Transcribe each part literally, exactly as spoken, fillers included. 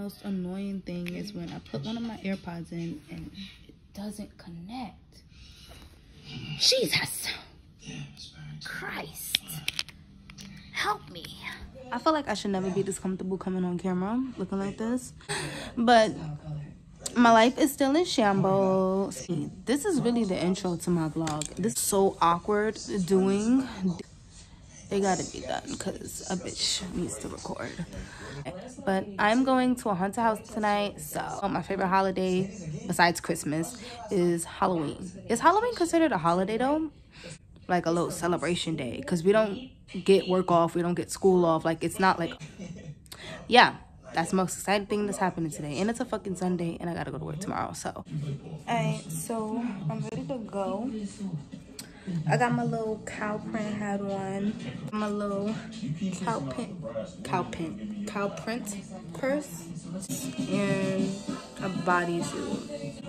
most annoying thing is when I put one of my AirPods in and it doesn't connect. Jesus Christ, help me. I feel like I should never be this comfortable coming on camera looking like this, but my life is still in shambles. This is really the intro to my vlog. This is so awkward doing. They gotta be done because a bitch needs to record. But I'm going to a haunted house tonight. So my favorite holiday besides Christmas is Halloween. Is Halloween considered a holiday though? Like a little celebration day, because we don't get work off, we don't get school off. Like, it's not like, yeah, that's the most exciting thing that's happening today, and it's a fucking Sunday and I gotta go to work tomorrow. So all right, so I'm ready to go. I got my little cow print hat on, my little cow print cow print cow print purse, and a bodysuit.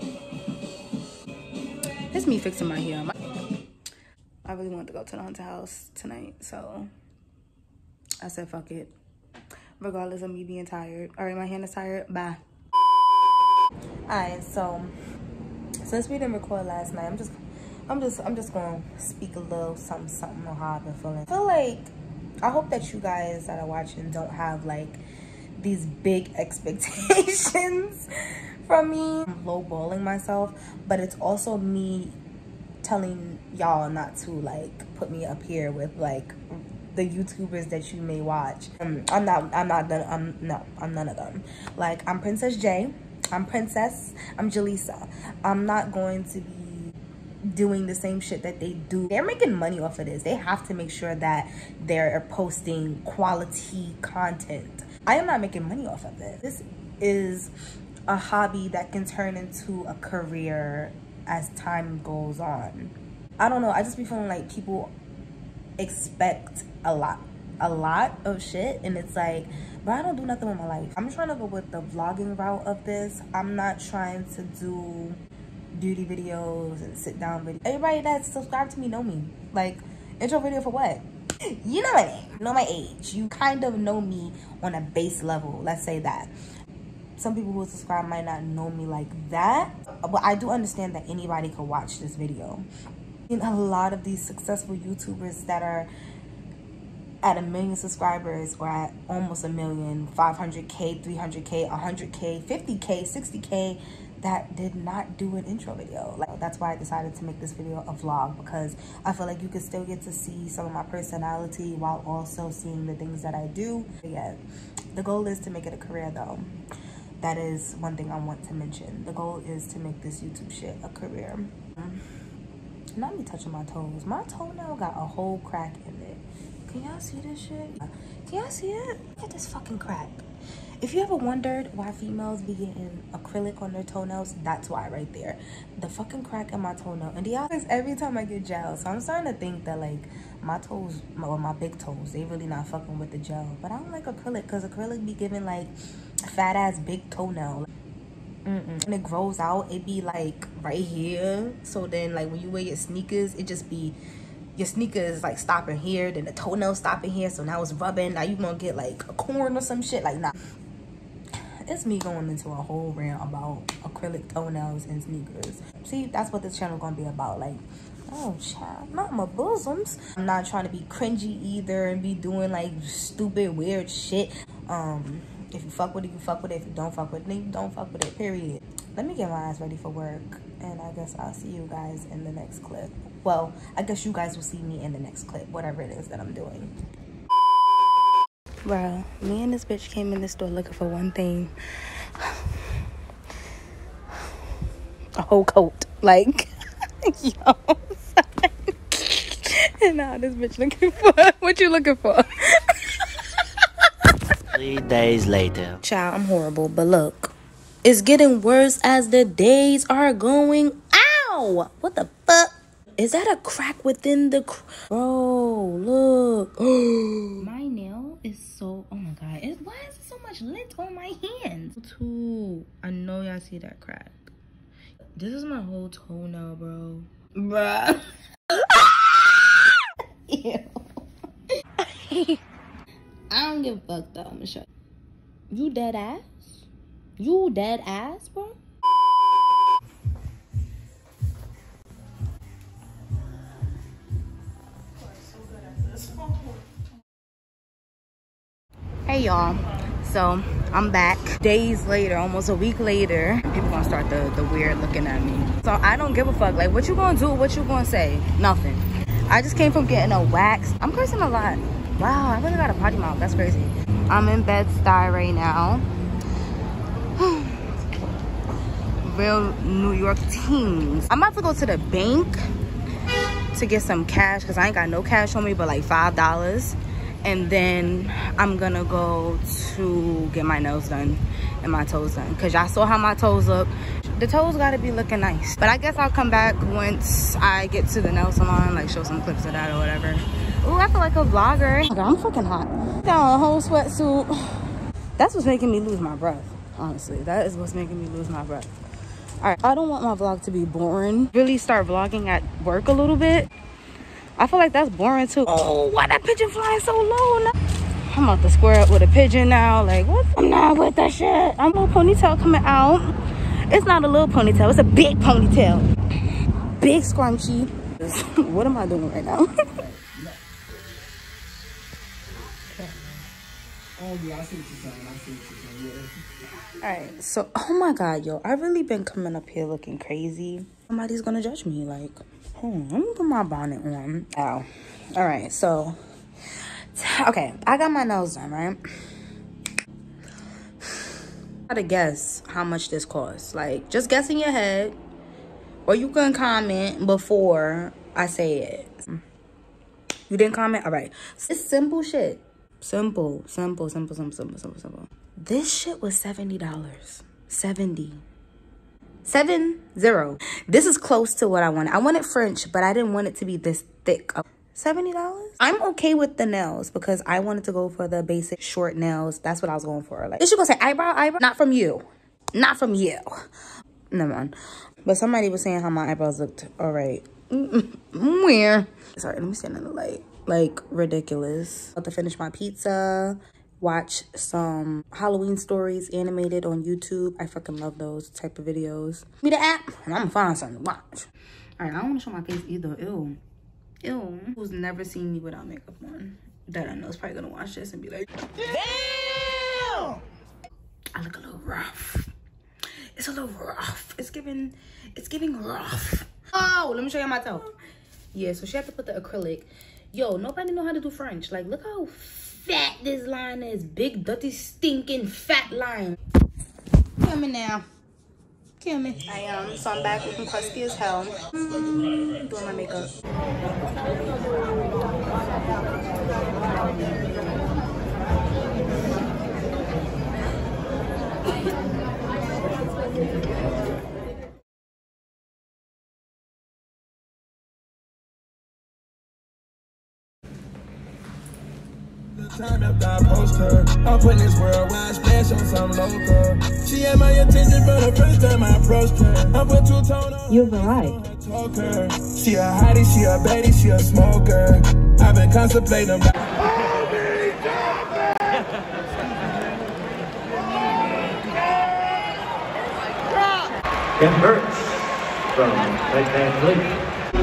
It's me fixing my hair. My I really wanted to go to the haunted house tonight, so I said fuck it. Regardless of me being tired. Alright, my hand is tired. Bye. Alright, so since we didn't record last night, I'm just I'm just I'm just gonna speak a little something something on how I've been feeling. I feel like I hope that you guys that are watching don't have like these big expectations from me. I'm lowballing myself, but it's also me telling y'all not to like put me up here with like the YouTubers that you may watch. Um, I'm not, I'm not, done, I'm, no, I'm none of them. Like, I'm Princess Jai, I'm Princess, I'm Jalisa. I'm not going to be doing the same shit that they do. They're making money off of this. They have to make sure that they're posting quality content. I am not making money off of this. This is a hobby that can turn into a career as time goes on. I don't know, I just be feeling like people expect a lot a lot of shit, and it's like, but I don't do nothing with my life. I'm trying to go with the vlogging route of this. I'm not trying to do beauty videos and sit down videos. Everybody that's subscribed to me know me. Like, intro video for what? You know my name, you know my age, you kind of know me on a base level, let's say that. Some people who subscribe might not know me like that, but I do understand that anybody could watch this video. And a lot of these successful YouTubers that are at a million subscribers or at almost a million, five hundred K, three hundred K, one hundred K, fifty K, sixty K, that did not do an intro video. Like, that's why I decided to make this video a vlog, because I feel like you could still get to see some of my personality while also seeing the things that I do. But yeah, the goal is to make it a career though. That is one thing I want to mention. The goal is to make this YouTube shit a career. Not me touching my toes. My toenail got a whole crack in it. Can y'all see this shit? Can y'all see it? Look at this fucking crack. If you ever wondered why females be getting acrylic on their toenails, that's why right there. The fucking crack in my toenail. And the other every time I get gel. So I'm starting to think that like my toes, or my big toes, they really not fucking with the gel. But I don't like acrylic, because acrylic be giving like fat ass big toenail. Mm-mm. When it grows out, it be like right here. So then like when you wear your sneakers, it just be, your sneakers like stopping here, then the toenail stopping here. So now it's rubbing. Now you gonna get like a corn or some shit. Like, nah. It's me going into a whole rant about acrylic toenails and sneakers. See, that's what this channel gonna be about. Like, oh child, not my bosoms. I'm not trying to be cringy either and be doing like stupid weird shit. Um if you fuck with it, you fuck with it. If you don't fuck with it, then you don't fuck with it, period. Let me get my ass ready for work, and I guess I'll see you guys in the next clip. Well, I guess you guys will see me in the next clip, whatever it is that I'm doing. Bro, me and this bitch came in the store looking for one thing. A whole coat. Like, yo. And now this bitch looking for, what you looking for? Three days later. Child, I'm horrible, but look. It's getting worse as the days are going. Ow! What the fuck? Is that a crack within the cr Bro, look. My nail is so, oh my god. It, why is there so much lint on my hands? Too. I know y'all see that crack. This is my whole toenail, bro. Bruh. Ew. I don't give a fuck though. I'm gonna show you. You dead ass? You dead ass, bro? Hey y'all, so I'm back days later, almost a week later. People gonna start the, the weird looking at me. So I don't give a fuck. Like, what you gonna do? What you gonna say? Nothing. I just came from getting a wax. I'm cursing a lot. Wow, I really got a potty mouth. That's crazy. I'm in Bed-Stuy right now. Real New York teens. I'm about to go to the bank to get some cash because I ain't got no cash on me but like five dollars. And then I'm gonna go to get my nails done and my toes done because y'all saw how my toes look. The toes gotta be looking nice, but I guess I'll come back once I get to the nail salon, like show some clips of that or whatever. Ooh, I feel like a vlogger. Okay, I'm freaking hot. Got a whole sweatsuit. That's what's making me lose my breath, honestly. That is what's making me lose my breath. All right, I don't want my vlog to be boring. Really start vlogging at work a little bit. I feel like that's boring too. Oh, why that pigeon flying so low now? I'm about to square up with a pigeon now. Like, what? I'm not with that shit. I'm a little ponytail coming out. It's not a little ponytail. It's a big ponytail. Big scrunchie. What am I doing right now? Oh yeah, I see what you're saying. I see what you're saying. Yeah. All right, so oh my god, yo, I really been coming up here looking crazy. Somebody's gonna judge me. Like, hold on, let me put my bonnet on. Ow. All right, so okay, I got my nails done, right? Try to guess how much this costs. Like, just guess in your head, or you can comment before I say it. You didn't comment? All right, it's simple shit. Simple, simple, simple, simple, simple, simple, simple. This shit was seventy dollars. seventy. Seven, zero. This is close to what I wanted. I wanted French, but I didn't want it to be this thick. seventy dollars? I'm okay with the nails because I wanted to go for the basic short nails. That's what I was going for. Like, is she gonna say eyebrow, eyebrow? Not from you. Not from you. Never mind. But somebody was saying how my eyebrows looked all right. Where? Sorry, let me stand in the light. Like, ridiculous. About to finish my pizza, watch some Halloween stories animated on YouTube. I fucking love those type of videos. Give me the app and I'm gonna find something to watch. All right, I don't want to show my face either. Ew. Ew. Who's never seen me without makeup on? That I know is probably gonna watch this and be like, damn! I look a little rough. It's a little rough. It's giving, it's giving rough. Oh, let me show you my toe. Yeah, so she had to put the acrylic. Yo, nobody know how to do French. Like, look how fat this line is. Big, dirty, stinking, fat line. Kill me now. Kill me. I um, so I'm back looking crusty as hell. Mm, doing my makeup. Time after I post her, I'm putting this worldwide splash on some local. She had my attention for the first time I approached her. I put two tone on. You've arrived. She a hottie, she a baddie, she a smoker. I've been contemplating about. Ken Burks from Red Van Fleet.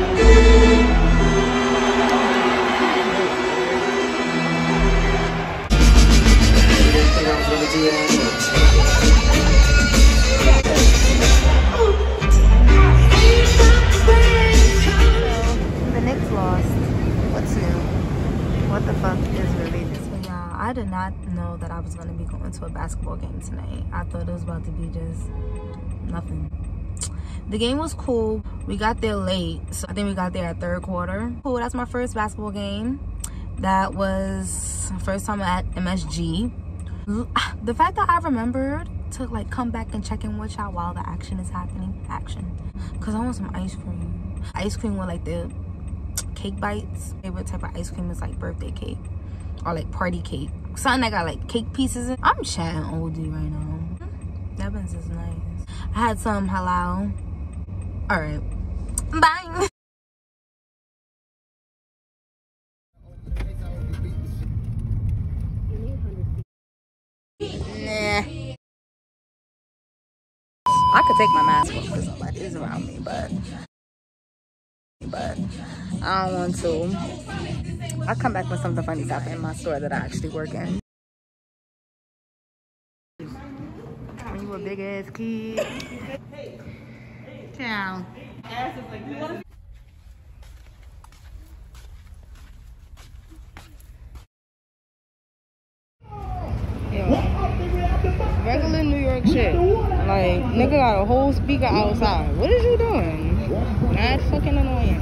The Knicks lost. What's new? What the fuck is really this? So y'all, I did not know that I was gonna be going to a basketball game tonight. I thought it was about to be just nothing. The game was cool. We got there late, so I think we got there at third quarter. Cool, that's my first basketball game. That was my first time at M S G. The fact that I remembered to like come back and check in with y'all while the action is happening. Action. Cause I want some ice cream. Ice cream with like the cake bites. Favorite type of ice cream is like birthday cake. Or like party cake. Something that got like cake pieces in. I'm chatting oldie right now. Devins is nice. I had some halal. Alright. Bye. Nah. I could take my mask off because nobody is around me, but but I don't want to. I'll come back when something funny's happening in my store that I actually work in. When you a big ass kid. Ciao. Yeah. Regular New York shit. Like, nigga got a whole speaker outside. What is you doing? Mad fucking annoying.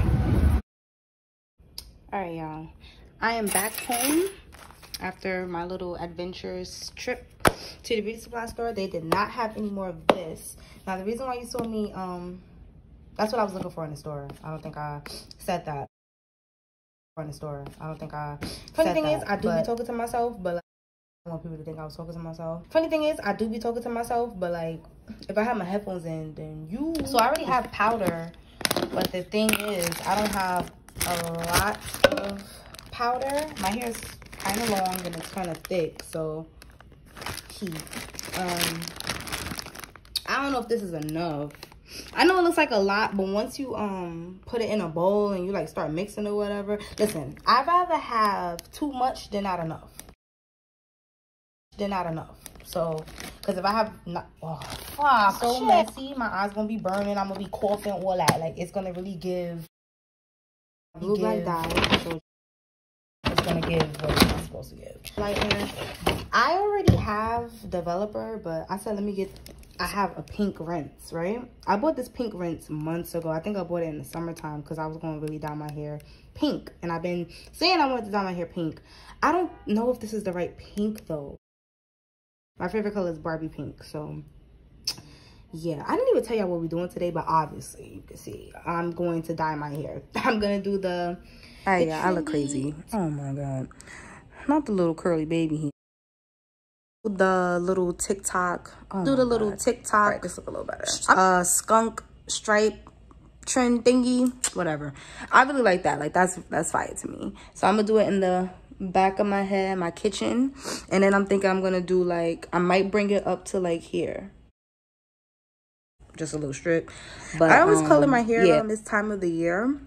Alright, y'all. I am back home after my little adventurous trip to the beauty supply store. They did not have any more of this. Now, the reason why you saw me, um, that's what I was looking for in the store. I don't think I said that. In the store. I don't think I Funny thing that, is, I do be talking to myself, but like, I want people to think I was talking to myself. Funny thing is, I do be talking to myself, but like, if I have my headphones in, then you... So I already have powder, but the thing is, I don't have a lot of powder. My hair is kind of long and it's kind of thick, so he, um, I don't know if this is enough. I know it looks like a lot, but once you um put it in a bowl and you like start mixing or whatever, listen, I'd rather have too much than not enough. Than not enough. So, because if I have not, oh, fuck, so shit. Messy, my eyes gonna be burning, I'm gonna be coughing, all that. Like, it's gonna really give. Blue black dye. So it's gonna give what it's not supposed to give. Lightener. I already have developer, but I said let me get. I have a pink rinse, right? I bought this pink rinse months ago. I think I bought it in the summertime because I was going to really dye my hair pink. And I've been saying I wanted to dye my hair pink. I don't know if this is the right pink, though. My favorite color is Barbie pink. So, yeah. I didn't even tell y'all what we're doing today, but obviously, you can see, I'm going to dye my hair. I'm going to do the... Hey, yeah, I look crazy. Oh, my God. Not the little curly baby here. The little TikTok, oh do the little God. TikTok, right, this look a little better. Uh, skunk stripe trend thingy, whatever. I really like that. Like that's that's fire to me. So I'm gonna do it in the back of my head, my kitchen, and then I'm thinking I'm gonna do like I might bring it up to like here, just a little strip. But I always um, color my hair yeah. around this time of the year.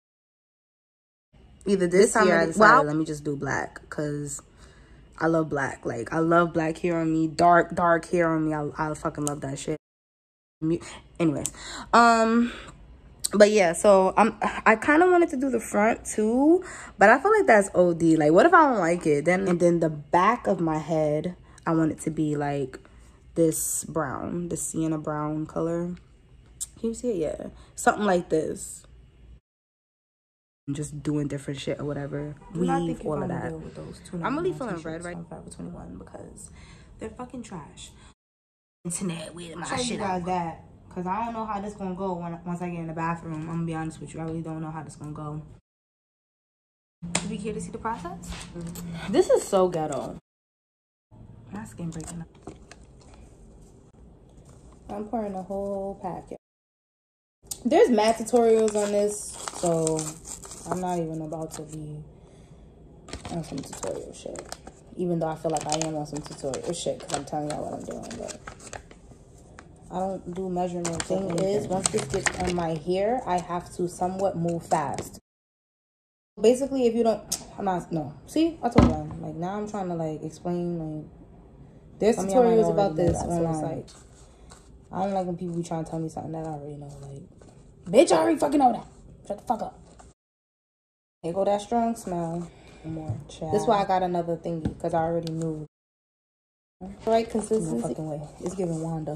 Either this, this time year, or this well, let me just do black because. I love black. Like, I love black hair on me. Dark, dark hair on me. I, I fucking love that shit. Anyways. Um, but yeah, so I'm, I kind of wanted to do the front too. But I feel like that's O D. Like, what if I don't like it? Then, and then the back of my head, I want it to be like this brown. This sienna brown color. Can you see it? Yeah. Something like this. Just doing different shit or whatever. Weave, all of that. With those I'm really feeling red right now twenty-one because they're fucking trash. Internet with my shit. You guys that because I don't know how this gonna go when once I get in the bathroom. I'm gonna be honest with you. I really don't know how this gonna go. You be here to see the process? Mm-hmm. This is so ghetto. My skin breaking up. I'm pouring a whole packet. There's mad tutorials on this, so I'm not even about to be on some tutorial shit. Even though I feel like I am on some tutorial shit because I'm telling y'all what I'm doing. But I don't do measurement. Thing is, once this gets on my hair, I have to somewhat move fast. Basically, if you don't... I'm not... No. See? I told you. Like, now I'm trying to, like, explain, like... There's tutorials about this online. So like, I don't like when people be trying to tell me something that I already know. Like, bitch, I already fucking know that. Shut the fuck up. There go that strong smell. More. This is why I got another thingy, because I already knew. Right consistency. No fucking way. It's giving Wanda.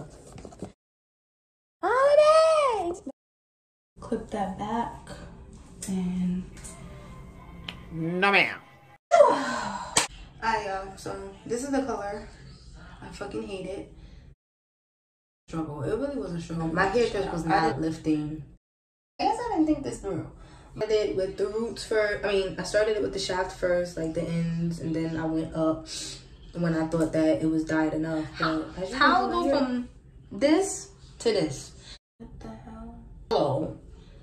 Holidays! Clip that back. And... No, ma'am. Alright, y'all. So, this is the color. I fucking hate it. Struggle. It really wasn't struggle. My hair just was not lifting. I guess I didn't think this through. I did with the roots first. I mean, I started it with the shaft first, like the ends, and then I went up when I thought that it was dyed enough. But how I go from this to this? What the hell? Oh.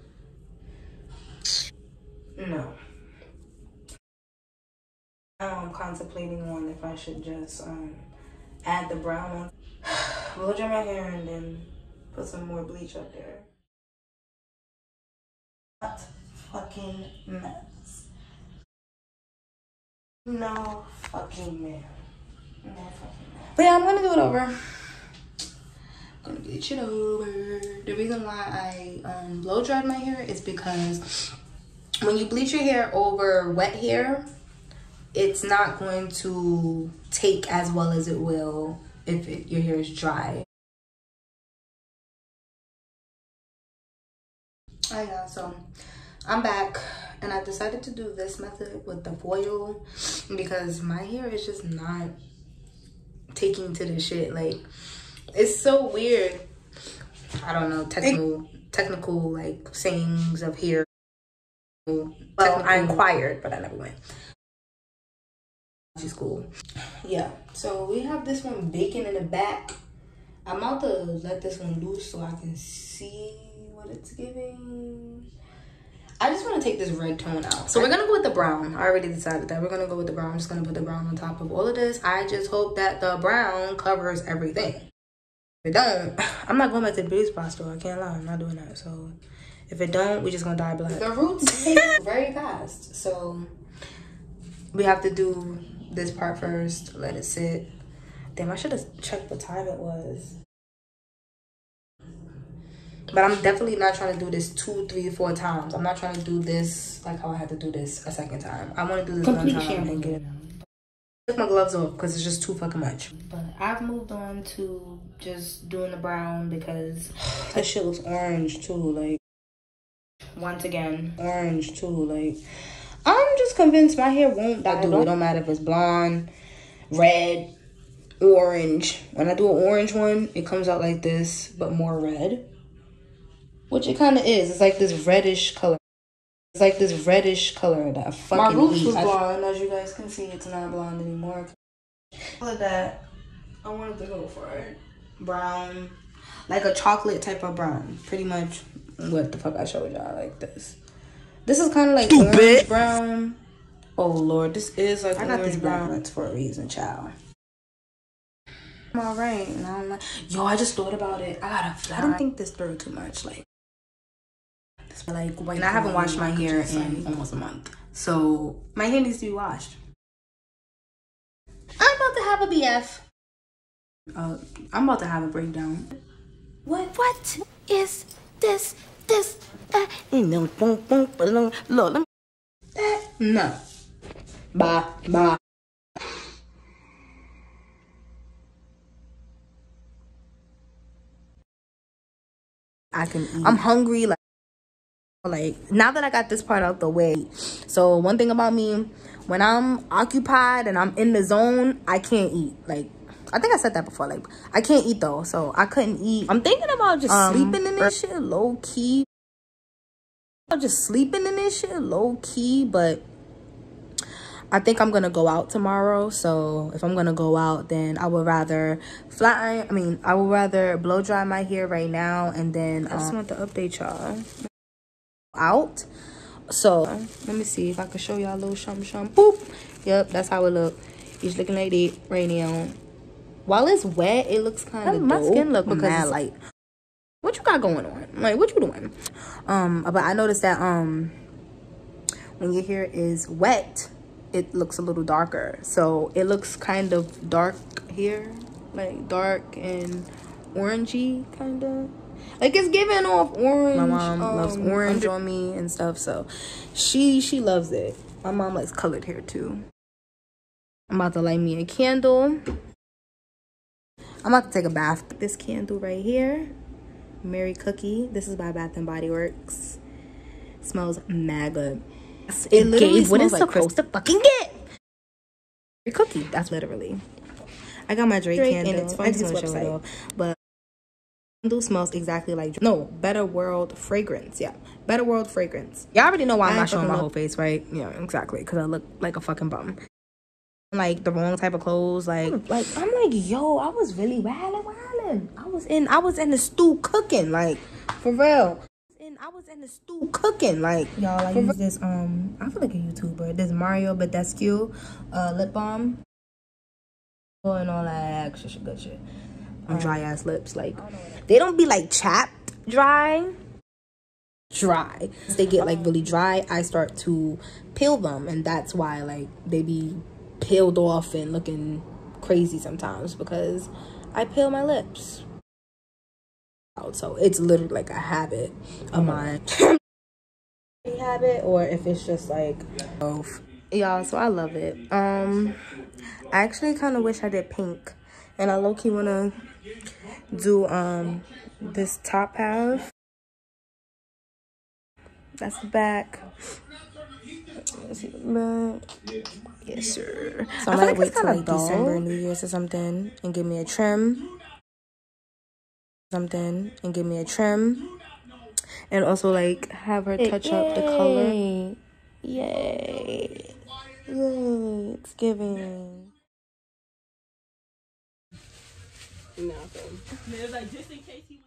No. Now I'm contemplating on if I should just um add the brown on. Blow dry my hair and then Put some more bleach up there. Hot fucking mess. No fucking man. No fucking man. But yeah, I'm gonna do it over. I'm gonna bleach it over. The reason why I um, blow dried my hair is because when you bleach your hair over wet hair, it's not going to take as well as it will if it, your hair is dry. Alright guys, so I'm back and I decided to do this method with the foil because my hair is just not taking to the shit. Like, it's so weird. I don't know, technical technical like sayings of hair. Well, technical. I inquired, but I never went. School. Yeah, so we have this one baking in the back. I'm about to let this one loose so I can see what it's giving. I just want to take this red tone out. So we're going to go with the brown. I already decided that. We're going to go with the brown. I'm just going to put the brown on top of all of this. I just hope that the brown covers everything. If it don't, I'm not going back to the beauty spot store. I can't lie. I'm not doing that. So if it don't, we're just going to die black. The roots take very fast. So we have to do this part first. Let it sit. Damn, I should have checked what time it was. But I'm definitely not trying to do this two, three, four times. I'm not trying to do this like how I had to do this a second time. I want to do this Complete one time and then get it out. Took my gloves off because it's just too fucking much. But I've moved on to just doing the brown because this shit looks orange too. Like, once again, orange too. Like, I'm just convinced my hair won't die. It don't matter if it's blonde, red, orange. When I do an orange one, it comes out like this, but more red. Which it kind of is. It's like this reddish color. It's like this reddish color that I fucking My roots eat. was blonde. As you guys can see, it's not blonde anymore. All of that, I wanted to go for it. Brown. Like a chocolate type of brown. Pretty much what the fuck I showed y'all. Like this. This is kind of like Stupid. orange brown. Oh, Lord. This is like I got this brown. That's for a reason, child. I'm all right. And I'm like, yo, I just thought about it. I gotta fly. I don't think this through too much. Like, like when I haven't washed my hair in almost a month. So, my hair needs to be washed. I'm about to have a B F. Uh, I'm about to have a breakdown. What? What is this? This? Uh, no. Look, no. Bye. Bye. I can eat. I'm hungry. Like, like now that I got this part out the way. So one thing about me, when I'm occupied and I'm in the zone, I can't eat. Like, I think I said that before. Like, I can't eat though, so I couldn't eat. I'm thinking about just um, sleeping in this shit low key. I'm just sleeping in this shit low key, but I think I'm gonna go out tomorrow. So if I'm gonna go out, then I would rather flat iron. I mean, I would rather blow dry my hair right now, and then um, I just want to update y'all out. So let me see if I can show y'all a little shum shum. Boop. Yep, that's how it look. It's looking like that right now. While it's wet, it looks kind of my skin look because mad it's light. What you got going on? Like, what you doing? Um, but I noticed that um, when your hair is wet, it looks a little darker. So it looks kind of dark here, like dark and orangey, kind of. Like, it's giving off orange. My mom um, loves orange on me and stuff, so she she loves it. My mom likes colored hair too. I'm about to light me a candle. I'm about to take a bath. This candle right here, Mary Cookie. This is by Bath and Body Works. It smells mad good. It, it literally gave what it's like supposed to fucking get. Mary Cookie. That's literally. I got my Drake, Drake candle. And it's from his website, but candle smells exactly like no Better World fragrance. Yeah, Better World fragrance. Y'all already know why I'm not showing my whole face, right? Yeah, exactly, because I look like a fucking bum. Like the wrong type of clothes. Like, like I'm like, yo, I was really wildin', wildin'. I was in, I was in the stew cooking, like for real. And I was in the stew cooking, like y'all. I use this um, I feel like a YouTuber. This Mario Badescu uh lip balm and all that extra good shit. on dry ass lips. Like, they don't be like chapped dry. Dry. Once they get like really dry, I start to peel them, and that's why like they be peeled off and looking crazy sometimes, because I peel my lips. So it's literally like a habit of mine. Habit, or if it's just like both. Y'all, so I love it. um I actually kind of wish I did pink, and I low-key want to do um this top half. That's the back. Let's see the back. Yes, sir. So I might wait till like December, New Year's or something, and give me a trim. Something and give me a trim, and also like have her touch Yay. up the color. Yay! Yay! It's giving. Nothing. There's like just in case he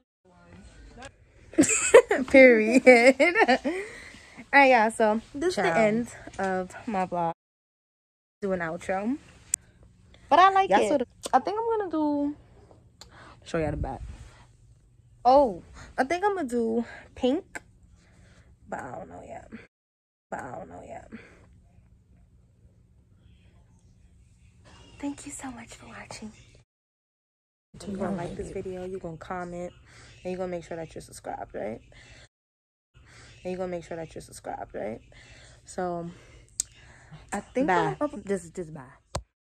went. Period. Alright, yeah. So this Ciao. is the end of my vlog. Do an outro, but I like it. Sort of, I think I'm gonna do. Show y'all the back. Oh, I think I'm gonna do pink, but I don't know yet. But I don't know yet. Thank you so much for watching. You're gonna like this video, you're gonna comment, and you're gonna make sure that you're subscribed, right? And you're gonna make sure that you're subscribed, right? So, I think I'm, this is just bye.